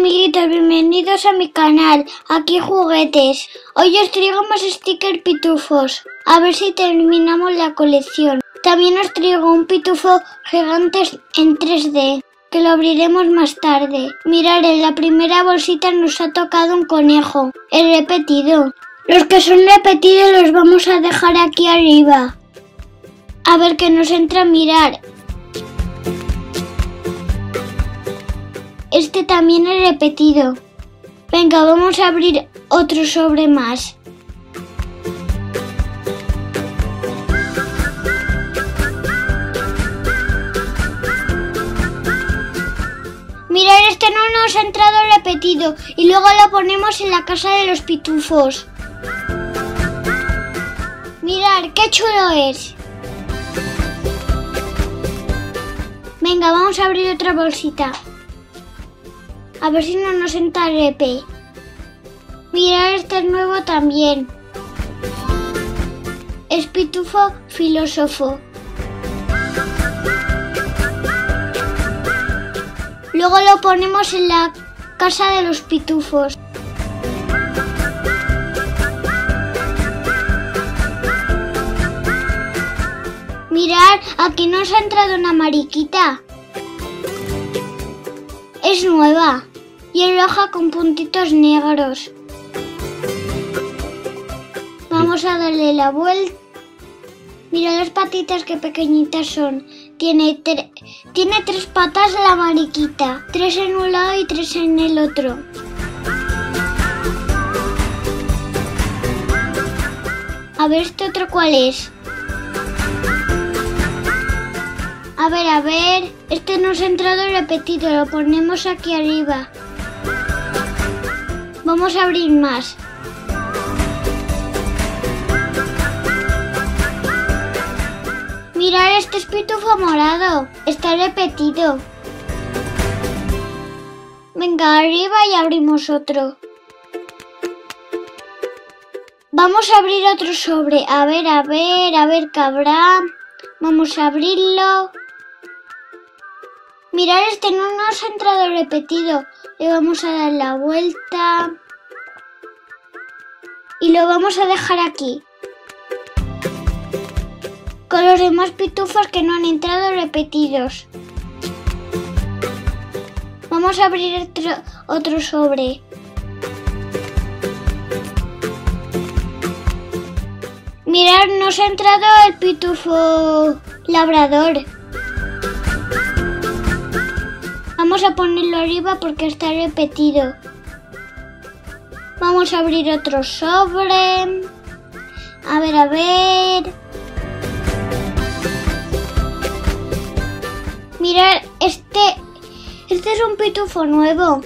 amiguitos, bienvenidos a mi canal, aquí juguetes. Hoy os traigo más stickers pitufos, a ver si terminamos la colección. También os traigo un pitufo gigante en 3D, que lo abriremos más tarde. Mirad, en la primera bolsita nos ha tocado un conejo, el repetido. Los que son repetidos los vamos a dejar aquí arriba. A ver qué nos entra a mirar. Este también es repetido. Venga, vamos a abrir otro sobre más. Mirad, este no nos ha entrado repetido y luego lo ponemos en la casa de los pitufos. Mirad, qué chulo es. Venga, vamos a abrir otra bolsita. A ver si no nos entra repe. Mirad, este es nuevo también. Es pitufo filósofo. Luego lo ponemos en la casa de los pitufos. Mirad, aquí nos ha entrado una mariquita. Es nueva y es roja con puntitos negros. Vamos a darle la vuelta. Mira las patitas que pequeñitas son. Tiene 3 patas la mariquita. 3 en un lado y 3 en el otro. A ver este otro cuál es. A ver, este nos ha entrado repetido, lo ponemos aquí arriba. Vamos a abrir más. Mirad, este es pitufo morado, está repetido. Venga, arriba y abrimos otro. Vamos a abrir otro sobre, a ver qué habrá. Vamos a abrirlo. Mirad, este no nos ha entrado repetido. Le vamos a dar la vuelta. Y lo vamos a dejar aquí. Con los demás pitufos que no han entrado repetidos. Vamos a abrir otro sobre. Mirad, nos ha entrado el pitufo labrador. Vamos a ponerlo arriba porque está repetido. Vamos a abrir otro sobre. A ver. Mirad, este es un pitufo nuevo.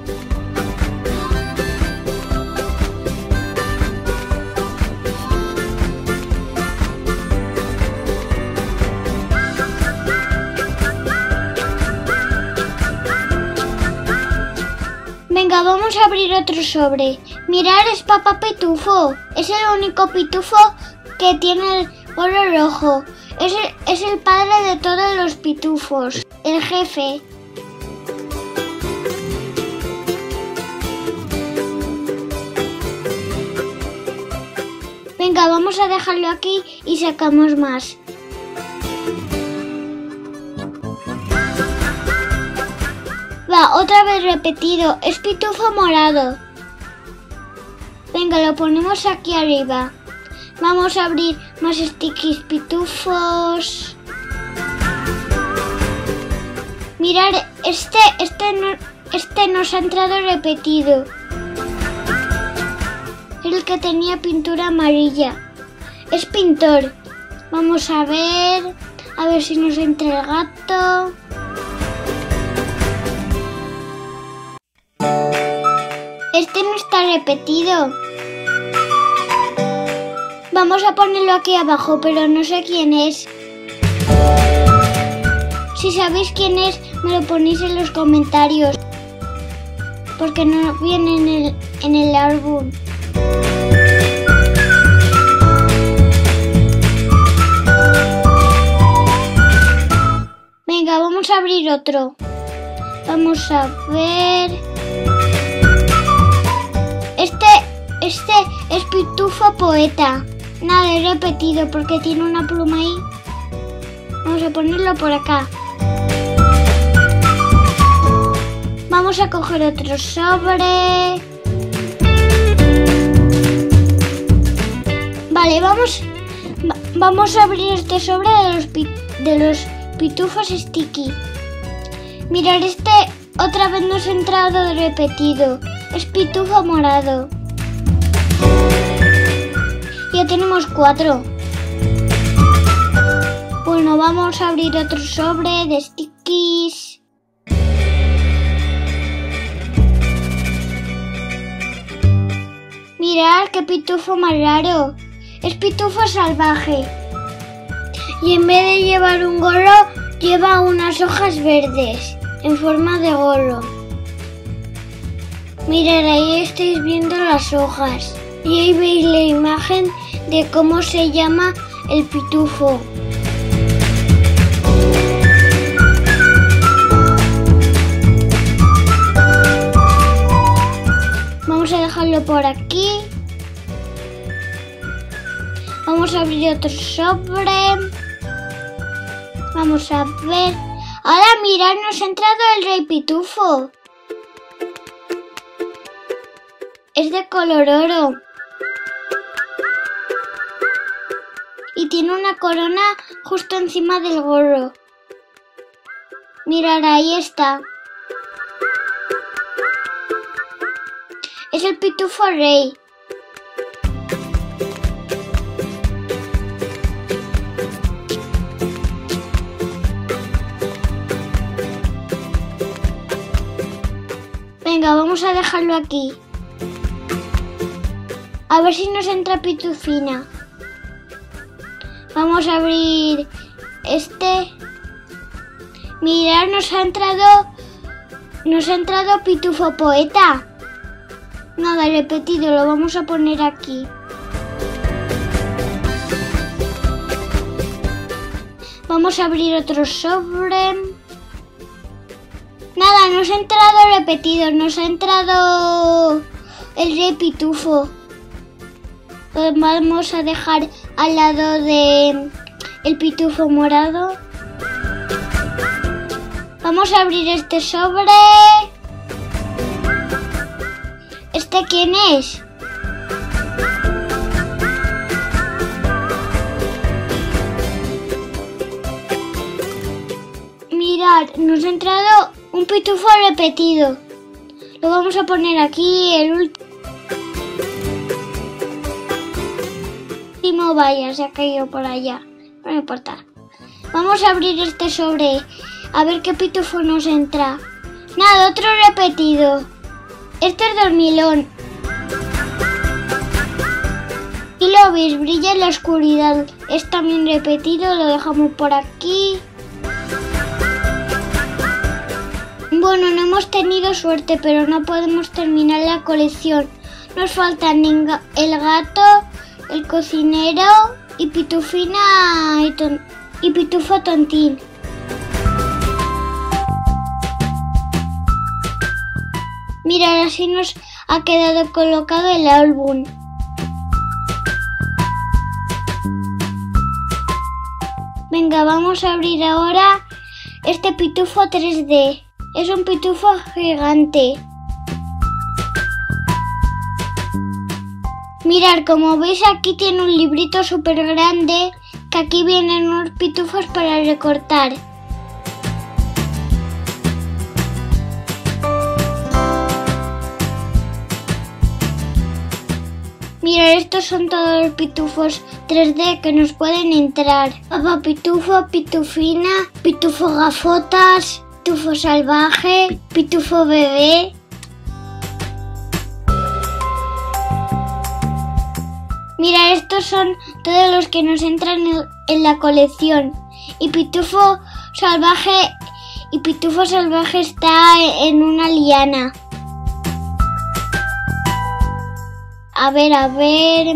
Venga, vamos a abrir otro sobre. Mirad, es Papá Pitufo. Es el único pitufo que tiene el gorro rojo. Es el padre de todos los pitufos. El jefe. Venga, vamos a dejarlo aquí y sacamos más. Va, otra vez repetido, es pitufo morado. Venga, lo ponemos aquí arriba. Vamos a abrir más stickers pitufos. Mirad, este nos ha entrado repetido. El que tenía pintura amarilla. Es pintor. Vamos a ver si nos entra el gato. Este no está repetido. Vamos a ponerlo aquí abajo, pero no sé quién es. Si sabéis quién es, me lo ponéis en los comentarios. Porque no viene en el álbum. Venga, vamos a abrir otro. Vamos a ver. pitufo poeta. Nada, he repetido porque tiene una pluma ahí. Vamos a ponerlo por acá. Vamos a coger otro sobre. Vale, vamos a abrir este sobre de los pitufos sticky. Mirad, este otra vez nos ha entrado repetido. Es pitufo morado. Ya tenemos 4. Bueno, vamos a abrir otro sobre de stickies. Mirad qué pitufo más raro. Es pitufo salvaje. Y en vez de llevar un gorro, lleva unas hojas verdes en forma de gorro. Mirad, ahí estáis viendo las hojas. Y ahí veis la imagen de cómo se llama el pitufo. Vamos a dejarlo por aquí. Vamos a abrir otro sobre. Vamos a ver. Ahora mirad, nos ha entrado el rey pitufo. Es de color oro. Y tiene una corona justo encima del gorro. Mirad, ahí está. Es el pitufo rey. Venga, vamos a dejarlo aquí. A ver si nos entra pitufina. Vamos a abrir este. Mirad, nos ha entrado pitufo poeta. Nada, repetido, lo vamos a poner aquí. Vamos a abrir otro sobre. Nada, nos ha entrado repetido, nos ha entrado el rey pitufo. Lo vamos a dejar al lado de el pitufo morado. Vamos a abrir este sobre. ¿Este quién es? Mirad, nos ha entrado un pitufo repetido. Lo vamos a poner aquí, el último. Vaya, se ha caído por allá. No me importa. Vamos a abrir este sobre. A ver qué pitufo nos entra. Nada, otro repetido. Este es dormilón. Y lo veis, brilla en la oscuridad. Es también repetido, lo dejamos por aquí. Bueno, no hemos tenido suerte, pero no podemos terminar la colección. Nos faltan el gato, el cocinero y pitufina y pitufo tontín. Mirad, así nos ha quedado colocado el álbum. Venga, vamos a abrir ahora este pitufo 3D. Es un pitufo gigante. Mirad, como veis aquí tiene un librito súper grande, que aquí vienen unos pitufos para recortar. Mirad, estos son todos los pitufos 3D que nos pueden entrar. Papá pitufo, pitufina, pitufo gafotas, pitufo salvaje, pitufo bebé. Mira, estos son todos los que nos entran en la colección. Y pitufo salvaje está en una liana. A ver.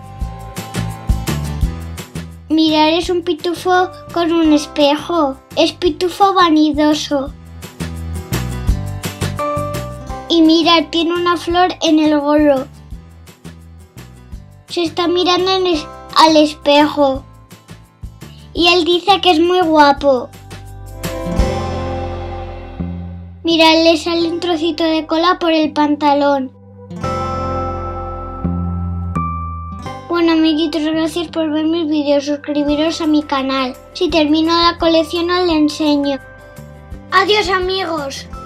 Mirad, es un pitufo con un espejo. Es pitufo vanidoso. Y mirad, tiene una flor en el gorro. Se está mirando al espejo. Y él dice que es muy guapo. Mira, le sale un trocito de cola por el pantalón. Bueno, amiguitos, gracias por ver mis vídeos. Suscribiros a mi canal. Si termino la colección os la enseño. Adiós, amigos.